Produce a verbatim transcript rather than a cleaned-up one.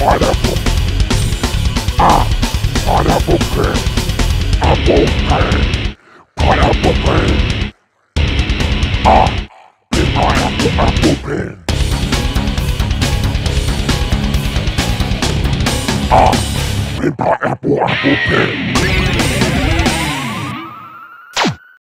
pineapple. Ah, pineapple pen. Apple pen. Pineapple pen. Ah, big pineapple apple pen. Ah, big pineapple apple pen.